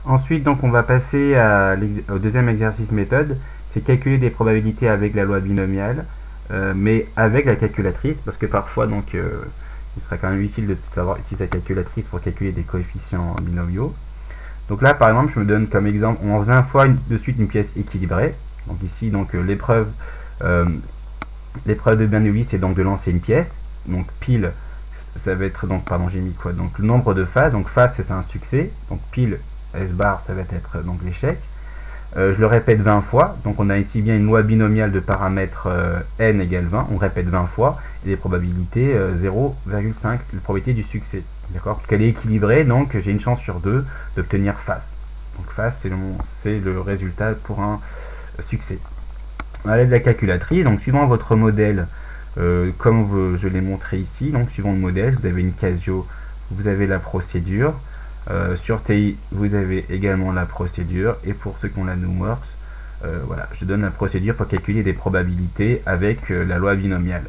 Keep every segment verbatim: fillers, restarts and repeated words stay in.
Ensuite, donc, on va passer à au deuxième exercice méthode, c'est calculer des probabilités avec la loi binomiale, euh, mais avec la calculatrice, parce que parfois, donc, euh, il sera quand même utile de savoir utiliser la calculatrice pour calculer des coefficients binomiaux. Donc là, par exemple, je me donne comme exemple, on lance vingt fois une, de suite une pièce équilibrée. Donc ici, donc euh, l'épreuve euh, l'épreuve de Bernoulli, c'est donc de lancer une pièce. Donc pile, ça va être donc pardon, j'ai mis quoi? Donc le nombre de phases. Donc phase, c'est un succès. Donc pile S bar, ça va être donc l'échec. Euh, je le répète vingt fois. Donc on a ici bien une loi binomiale de paramètres euh, n égale vingt. On répète vingt fois. Et les probabilités euh, zéro virgule cinq, la probabilité du succès. D'accord? Parce qu'elle est équilibrée, donc j'ai une chance sur deux d'obtenir face. Donc face, c'est le, le résultat pour un succès. À l'aide de la calculatrice, donc suivant votre modèle, euh, comme vous, je l'ai montré ici, donc suivant le modèle, vous avez une Casio, vous avez la procédure. Euh, sur T I, vous avez également la procédure. Et pour ceux qui ont la Numworks, euh, voilà, je donne la procédure pour calculer des probabilités avec euh, la loi binomiale.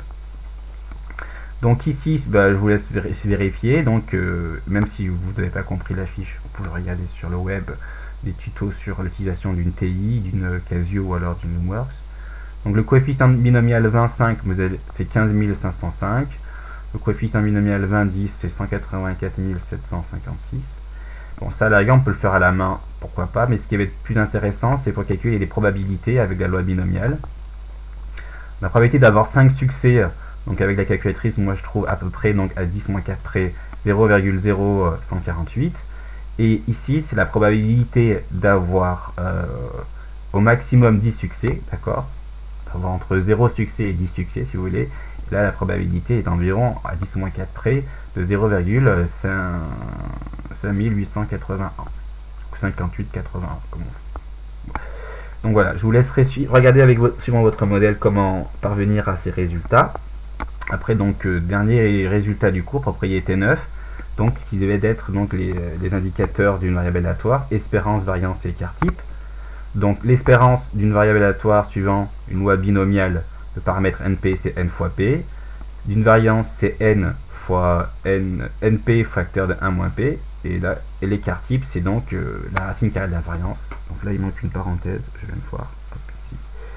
Donc ici, bah, je vous laisse vérifier. Donc, euh, même si vous n'avez pas compris la fiche, vous pouvez regarder sur le web des tutos sur l'utilisation d'une T I, d'une Casio ou alors d'une Numworks. Donc le coefficient binomial vingt-cinq, c'est quinze mille cinq cent cinq. Le coefficient binomial vingt dix, c'est cent quatre-vingt-quatre mille sept cent cinquante-six. Bon, ça, là, on peut le faire à la main, pourquoi pas, mais ce qui va être plus intéressant, c'est pour calculer les probabilités avec la loi binomiale. La probabilité d'avoir cinq succès, donc avec la calculatrice, moi je trouve à peu près, donc à dix moins quatre près, zéro virgule zéro cent quarante-huit. Et ici, c'est la probabilité d'avoir euh, au maximum dix succès, d'accord? Avoir entre zéro succès et dix succès, si vous voulez. Et là, la probabilité est environ à dix moins quatre près de zéro virgule cinq mille huit cent quatre-vingt-un. cinquante-huit quatre-vingt-un, comme on fait. Donc voilà, je vous laisserai regarder avec votre, suivant votre modèle comment parvenir à ces résultats. Après, donc, euh, dernier résultat du cours, propriété neuf. Donc, ce qui devait être donc, les, les indicateurs d'une variable aléatoire, espérance, variance et écart type. Donc l'espérance d'une variable aléatoire suivant une loi binomiale de paramètre np, c'est n fois p. D'une variance, c'est n fois n, np facteur de un moins p. Et là, et l'écart type, c'est donc euh, la racine carrée de la variance. Donc là, il manque une parenthèse, je viens de voir. Hop, ici.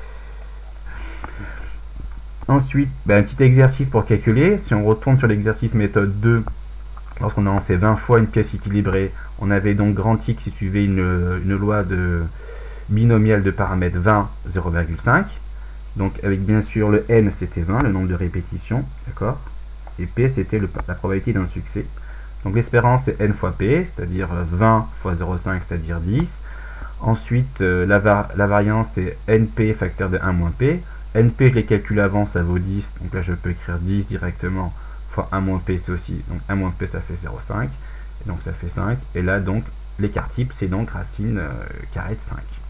Ensuite, ben, un petit exercice pour calculer. Si on retourne sur l'exercice méthode deux, lorsqu'on a lancé vingt fois une pièce équilibrée, on avait donc grand X qui suivait une, une loi de binomial de paramètres vingt, zéro virgule cinq. Donc avec bien sûr le n c'était vingt, le nombre de répétitions, d'accord? Et p c'était la probabilité d'un succès. Donc l'espérance c'est n fois p, c'est-à-dire vingt fois zéro virgule cinq, c'est-à-dire dix. Ensuite euh, la, var la variance c'est np facteur de un moins p. Np je l'ai calculé avant, ça vaut dix, donc là je peux écrire dix directement, fois un moins p c'est aussi, donc un moins p ça fait zéro virgule cinq, et donc ça fait cinq. Et là donc l'écart type c'est donc racine euh, carrée de cinq.